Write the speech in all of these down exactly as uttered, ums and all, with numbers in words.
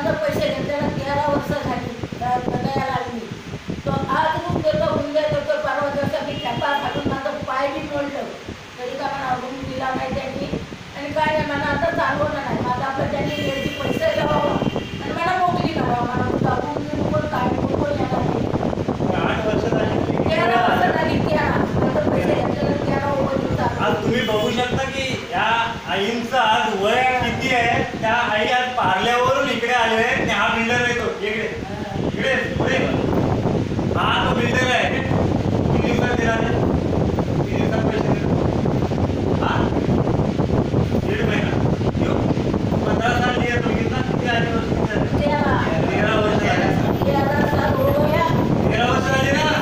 माझं पैसे घेतलेला तेरा वर्ष झाली लढायला लागली. तो आज रूम देतो उद्या देतो परवा दिवसा मी खेपा घालून माझं पाय बी मोडलं तरी का मला रूम दिला नाही त्यांनी. आणि काय नाही मला आता चालवलं नाही. माझं आपलं त्यांनी याची पैसे लावावं आणि मला मोकळी करावं. मला जाऊन घेऊन पण काय कोण येणार नाही. आठ वर्ष झाली तेरा वर्ष झाली तेरा माझं पैसे घेतलेलं तेरा ओव्हर. आज तुम्ही बघू शकता की या आईंचं आज वय किती आहे. त्या आई आज पार्ल्यावरून इकडे आले आहेत. हा बिल्डर आहे तो इकडे इकडे पुढे हा तो बिल्डर आहे. किती दिवसात दिला किती दिवसात पैसे दिले हा दीड महिना यो पंधरा साल दिया तुम्ही कितना किती आधी वर्ष किती झाले तेरा वर्ष झाले. तेरा साल हो गया. तेरा वर्ष झाली ना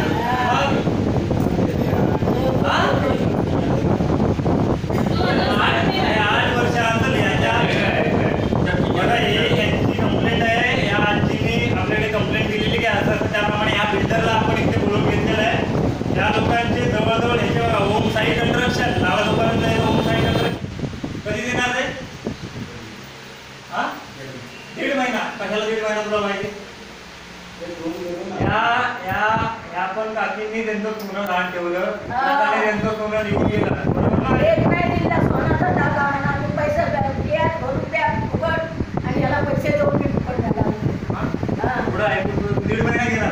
मग हा आठ वर्षानंतर याच्या बघा हे यांची कंप्लेंट आहे. या आजीने आपल्याकडे कंप्लेंट दिलेली की असं असं त्याप्रमाणे या बिल्डरला आपण इथे बोलवून घेतलेलं आहे. या लोकांचे जवळजवळ ह्याच्यावर होम साईट कंस्ट्रक्शन नावाजोपर्यंत आहे. होम साईट कंस्ट्रक्शन कधी देणार ते हा दीड महिना. कशाला दीड महिना तुला माहिती. या या या पण काकींनी त्यांचं पूर्ण दान ठेवलं. त्यांचं पूर्ण निघून गेलं बरोबर. एक नाही दिला सोनाचा दागा म्हणा मी पैसे द्या भरून द्या फुकट आणि याला पैसे देऊन मी फुकट द्याला. पुढं ऐकून दीड महिना घेणार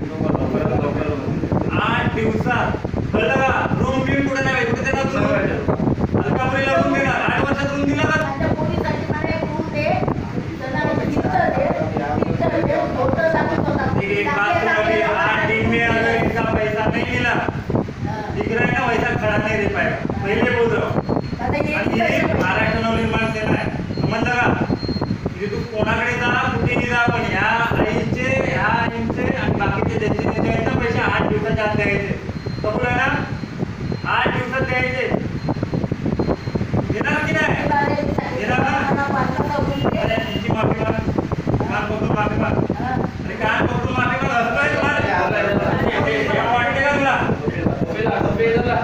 आठ दिवसात कळलं का. रूम बिम कुठे नाही कुठे देणार तुम्ही अलकापुरीला रूम देणार. आठ वर्षात रूम दिला का माझ्या पोलिसांची मला एक रूम दे त्यांना तिथं दे तिथं दे फोटो दाखवतो एक बात समजली. आठ दिन में अगर इनका पैसा नहीं मिला दिख रहा है ना वैसा खड़ा नहीं रह पाएगा. पहिले बोल रहा हूँ. आणि हे महाराष्ट्र नवनिर्माण सेना आहे समजलं का. म्हणजे तू कोणाकडे जा कुठेही जा पण ह्या आईचे ह्या आईचे आणि बाकीचे ज्याचे ज्याचे आहेत ना पैसे आठ दिवसाच्या आत द्यायचे. कबूल आहे ना. आठ दिवसात द्यायचे. देणार की नाही देणार ना. अरे त्यांची माफी माग कान पकडून माफी माग. अरे कान पकडून माफी माग. हसतोय तुम्हाला वाटते का तुला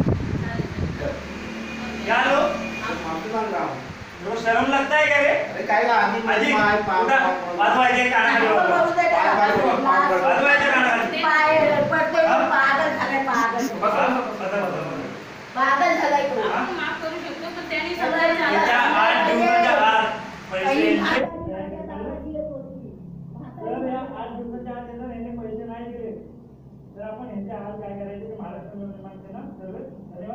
क्या लो शर्म लगता है क्या रे. अरे काय ना आधी आजी वाजवायचे कानाखाली वाजवायचे कानाखाली पागल झालाय पागल पागल झालाय तो. माफ करू शकतो पण त्यांनी त्याच्या आठ दिवसाच्या आत पैसे तर या आठ दिवसाच्या आत जर यांनी पैसे नाही दिले तर आपण यांच्या हात काय करायचे की महाराष्ट्र नवनिर्माण सेना सर्व